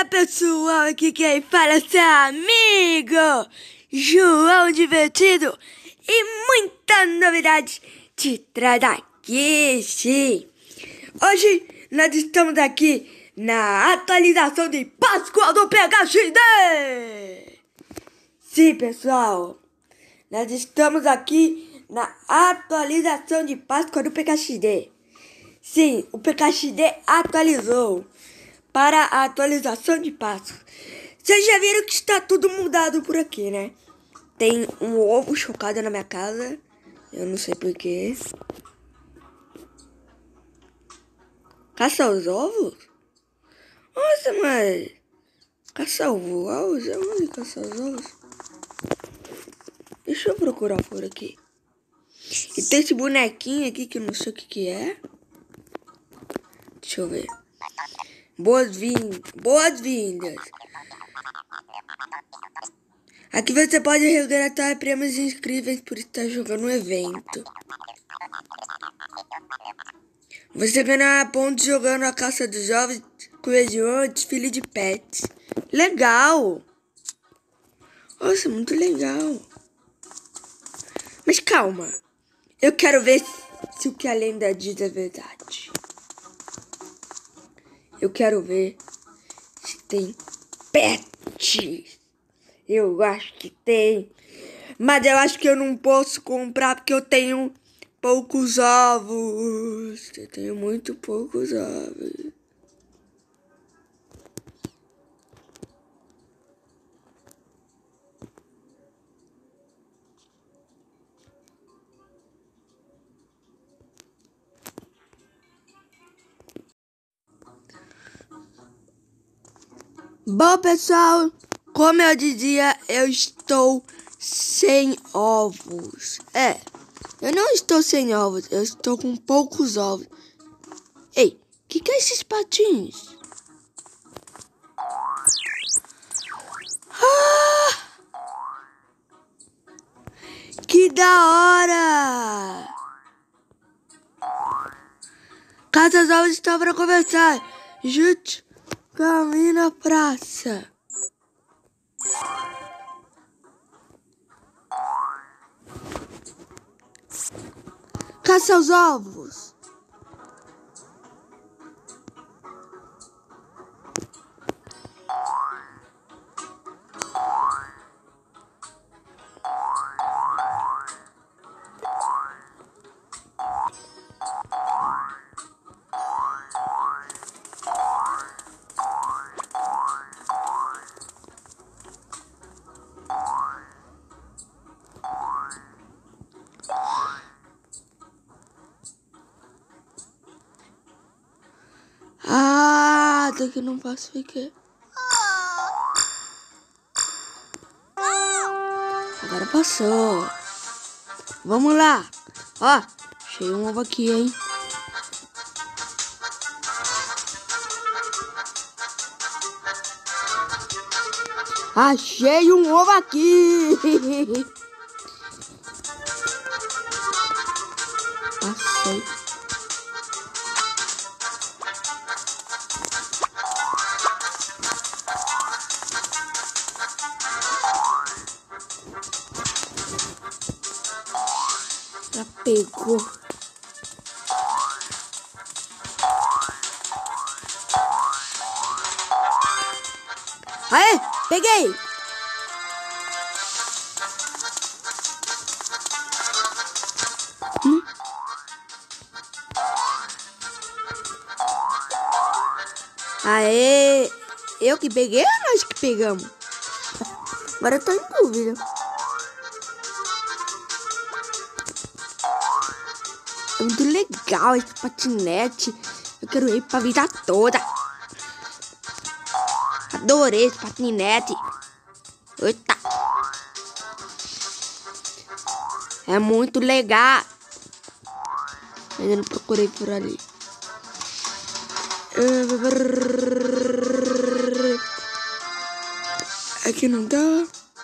pessoal, aqui quem fala é seu amigo João Divertido e muita novidade te trago aqui, sim. Hoje nós estamos aqui na atualização de Páscoa do PKXD. Sim, pessoal, nós estamos aqui na atualização de Páscoa do PKXD. Sim, o PKXD atualizou para a atualização de Páscoa. Vocês já viram que está tudo mudado por aqui, né? Tem um ovo chocado na minha casa. Eu não sei porquê. Caça os ovos? Nossa, mas... Caça ovos? Onde caça os ovos? Deixa eu procurar por aqui. E tem esse bonequinho aqui que eu não sei o que é. Deixa eu ver. Boas-vindas. Aqui você pode resgatar prêmios incríveis por estar jogando um evento. Você ganha pontos jogando a caça dos ovos, coesão, desfile de pets. Legal! Nossa, muito legal. Mas calma. Eu quero ver se o que a lenda diz é verdade. Eu quero ver se tem pets. Eu acho que tem. Mas eu acho que eu não posso comprar porque eu tenho poucos ovos. Eu tenho muito poucos ovos. Bom, pessoal, como eu dizia, eu estou sem ovos. Eu não estou sem ovos, eu estou com poucos ovos. Ei, o que é esses patinhos? Ah, que da hora! Caça os ovos estão para começar. Jute, caminho na praça. Caça os ovos. Até que não posso ficar. Agora passou. Vamos lá. Ó, achei um ovo aqui, hein? Achei um ovo aqui. Passei. Já pegou. Aê, peguei. Aê, eu que peguei ou nós que pegamos? Agora eu tô em dúvida. É muito legal esse patinete. Eu quero ir pra vida toda. Adorei esse patinete. Eita. É muito legal. Ainda não procurei por ali. Aqui não dá.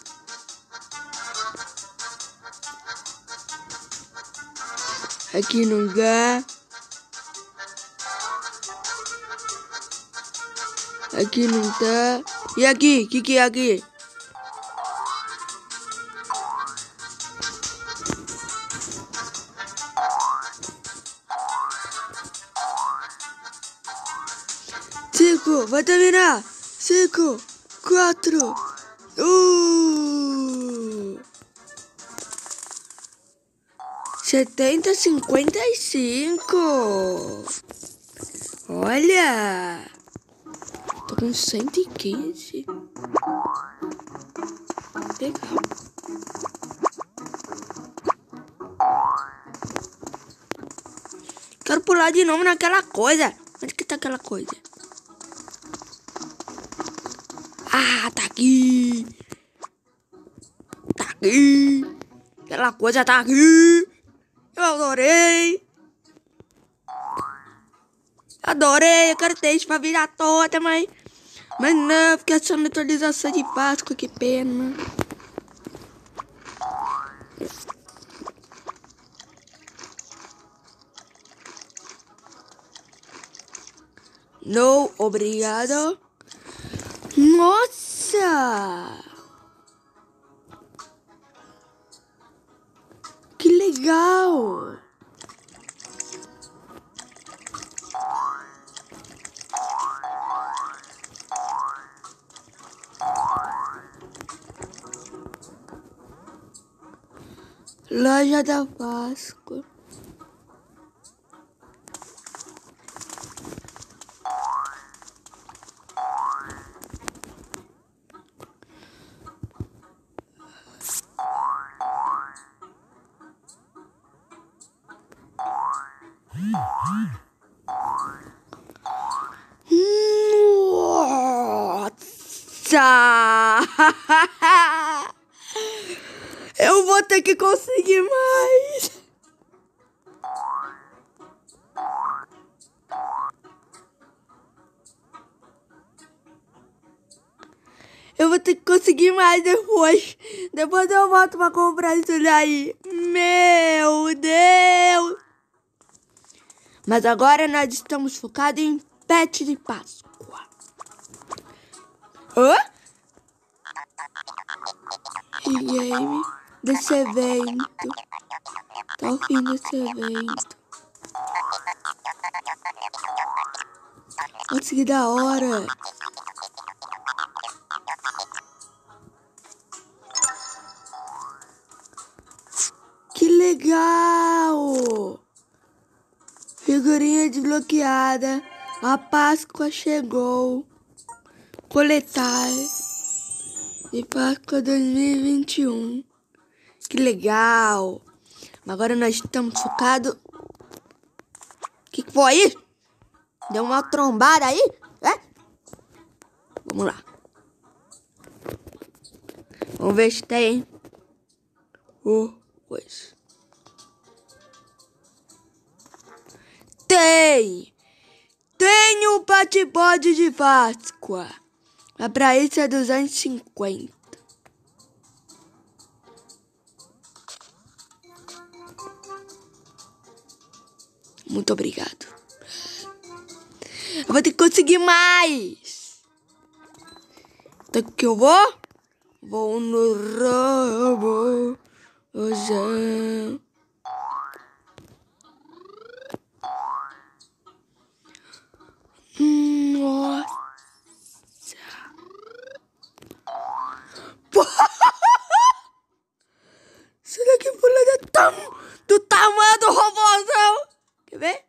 Aqui não dá. Aqui não tá. E aqui? O que é aqui? Cinco, vai terminar. 5, 4, 70,55. Olha, tô com 115. Legal. Quero pular de novo naquela coisa. Onde que tá aquela coisa? Ah, tá aqui. Tá aqui. Aquela coisa tá aqui. Eu adorei. Adorei. Eu quero ter isso pra vida toda, mas não, fiquei só na atualização de Páscoa. Que pena. Não, obrigado. Nossa! Que legal! Loja da Páscoa. Nossa! Eu vou ter que conseguir mais. Eu vou ter que conseguir mais depois. Depois eu volto pra comprar isso daí. Meu Deus! Mas agora nós estamos focados em pet de Páscoa. Hã? E-game desse evento. Tá o fim desse evento. Nossa, que da hora. Que legal. Figurinha desbloqueada. A Páscoa chegou. Coletar. De Páscoa 2021. Que legal. Agora nós estamos focados. Que foi isso? Deu uma trombada aí? É? Vamos lá. Vamos ver se tem. Coisa. Tem! Tem um patibode de Páscoa. Mas pra isso é 250. Muito obrigado. Eu vou ter que conseguir mais. Então que eu vou? Vou no roubo. Nossa. Será que pula do tamanho do robôzão? Quer ver?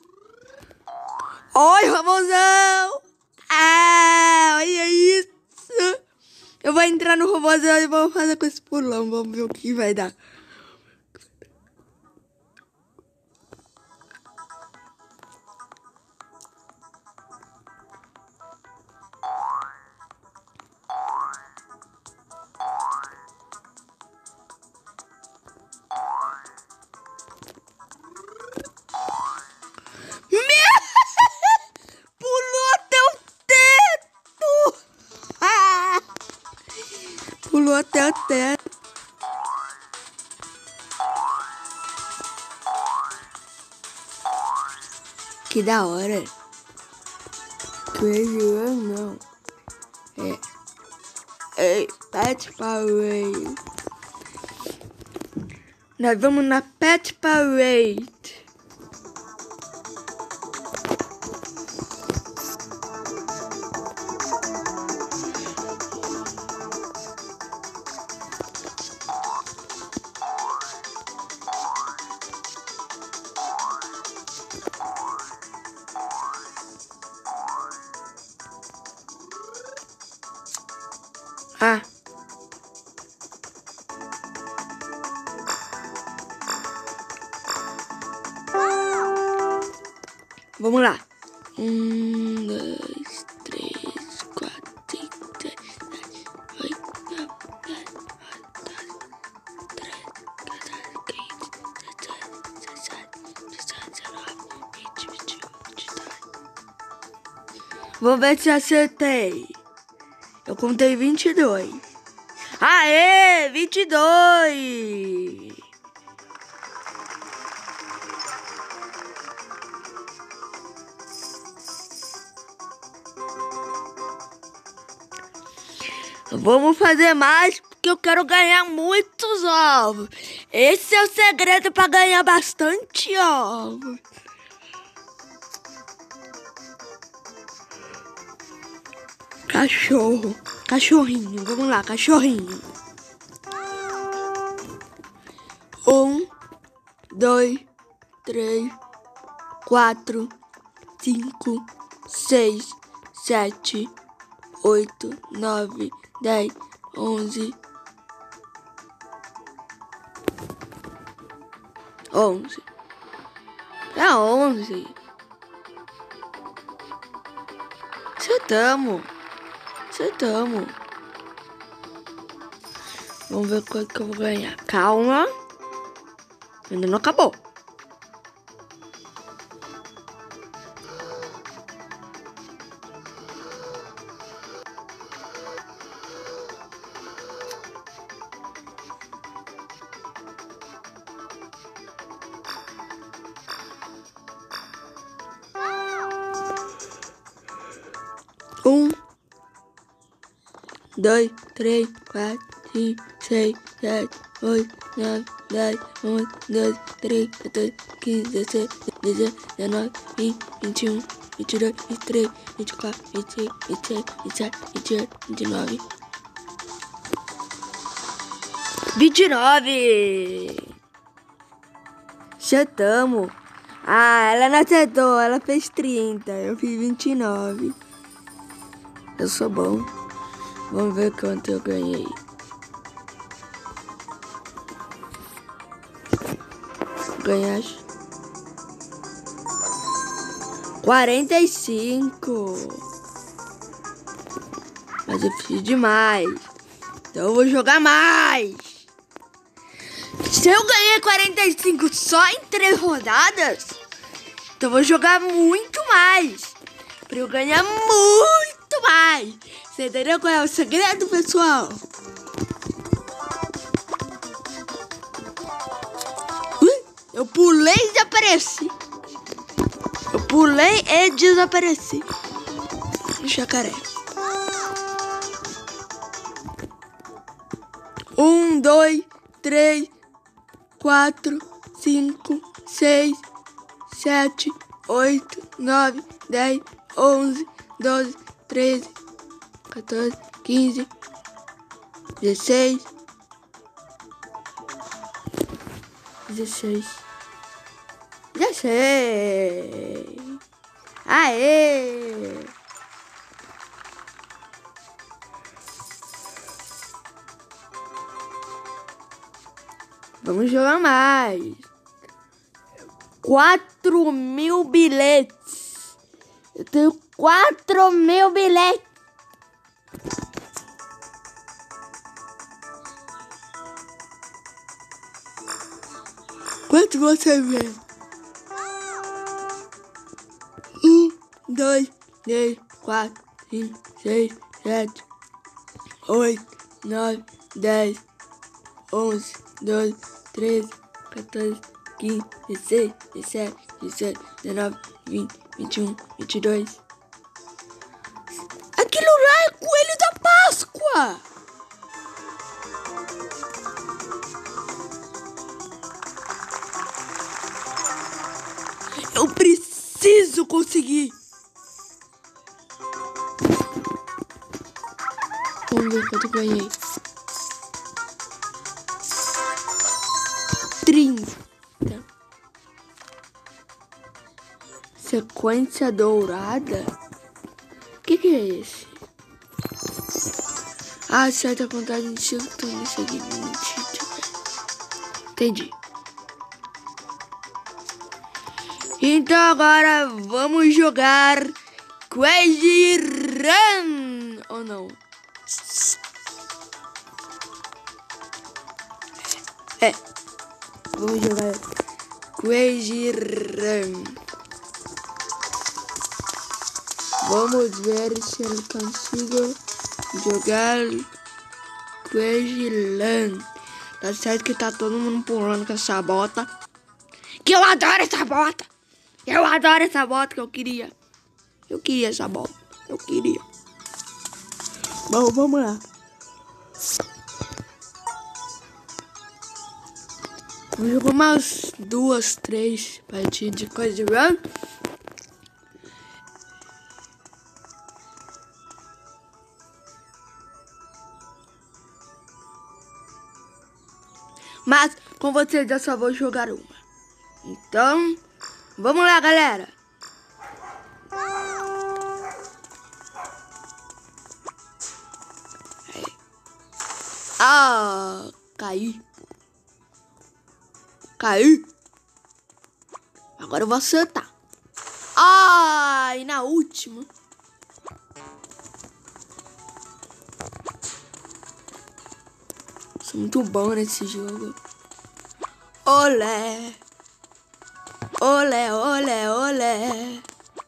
Oi, robôzão! Ah, olha isso! Eu vou entrar no robôzão e vou fazer com esse pulão. Vamos ver o que vai dar. Pulou até o teto! Pulou até o teto. Que da hora. Crazy Run não. É Pet Parade. Nós vamos na Pet Parade. Ah. Vamos lá. 1, 2, 3, 4, 5, 6, 7, 8, 9, 10, 11, 12, 13, 14, 15, 16, 17, 18, 19, 20, 21, 22. Vou ver se acertei. Eu contei 22. Aê, 22! Vamos fazer mais porque eu quero ganhar muitos ovos. Esse é o segredo para ganhar bastante ovos. Cachorro. Cachorrinho. Vamos lá, cachorrinho. 1, 2, 3, 4, 5, 6, 7, 8, 9, 10, 11. 11. É 11. Acertamos. Vamos ver quanto que eu vou ganhar. Calma. Ainda não acabou. Um, 2, 3, 4, 5, 6, 7, 8, 9, 10, 11, 12, 13, 14, 15, 16, 17, 19, 20, 21, 22, 23, 24, 26, 27, 27, 28, 29. 29! Acertamos! Ah, ela não acertou, ela fez 30, eu fiz 29. Eu sou bom. Vamos ver quanto eu ganhei. Ganhaste 45. Mas eu fiz demais. Então eu vou jogar mais. Se eu ganhei 45 só em 3 rodadas, então eu vou jogar muito mais. Pra eu ganhar muito mais. Você entendeu qual é o segredo, pessoal? Eu pulei e desapareci. Eu pulei e desapareci. Jacaré. 1, 2, 3, 4, 5, 6, 7, 8, 9, 10, 11, 12, 13, 14, 15, 16, 16. Aê! Vamos jogar mais. 4.000 bilhetes. Eu tenho 4.000 bilhetes. Quanto você vê? 1, 2, 3, 4, 5, 6, 7, 8, 9, 10, 11, 12, 13, 14, 15, 16, 17, 18, 19, 20, 21, 22. Páscoa. Eu preciso conseguir. Vamos ver quanto eu ganhei. 30. Sequência dourada? O que é esse? Ah, certa contagem de chutões seguinte. Entendi. Então agora vamos jogar Crazy Run. Ou não? É. Vamos jogar Crazy Run. Vamos ver se eu consigo jogar Crazy Run. Tá certo que tá todo mundo pulando com essa bota. Que eu adoro essa bota. Eu adoro essa bota que eu queria. Eu queria essa bota. Eu queria. Bom, vamos lá. Vou jogar umas 2, 3 partidas de Crazy Run. Mas com vocês eu só vou jogar uma. Então, vamos lá, galera. Ah, caí. Caí. Agora eu vou acertar. Ah, e na última. Sou muito bom nesse jogo. Olé. Olé, olé, olé.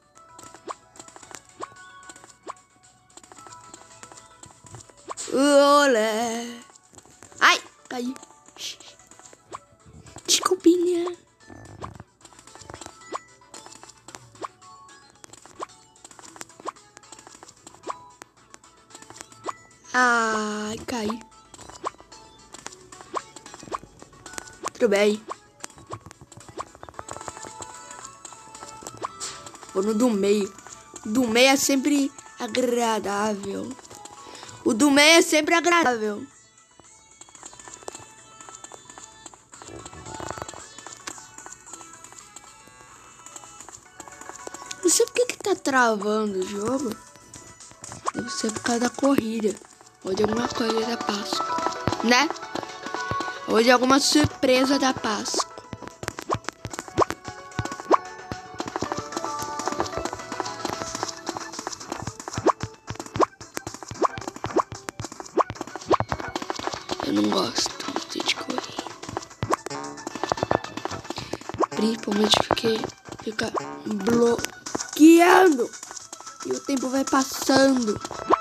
Olé. Ai, caí. Desculpinha. Ai, caí. Tudo bem. Vou no do meio. O do meio é sempre agradável. O do meio é sempre agradável. Não sei por que tá travando o jogo. Deve ser por causa da corrida. Ou de alguma coisa da Páscoa. Né? Ou de alguma surpresa da Páscoa. Eu não gosto de correr. Principalmente porque fica bloqueando. E o tempo vai passando.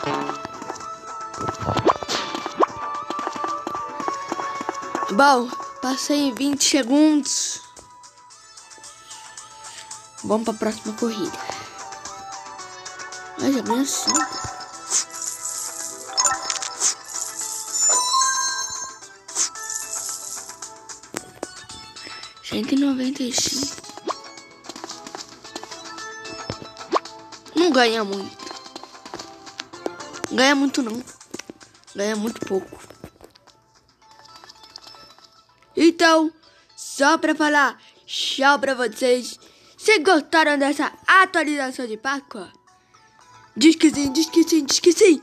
Bom, passei em 20 segundos. Vamos para a próxima corrida. Mas é bem assim. R$195. Não ganha muito. Ganha muito não. Ganha muito pouco. Então, só pra falar tchau pra vocês. Se gostaram dessa atualização de Páscoa? Diz que sim, diz que sim, diz que sim.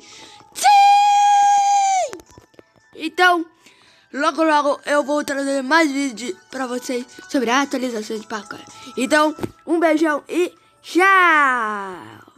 Sim! Então, logo logo eu vou trazer mais vídeos pra vocês sobre a atualização de Páscoa. Então, um beijão e tchau!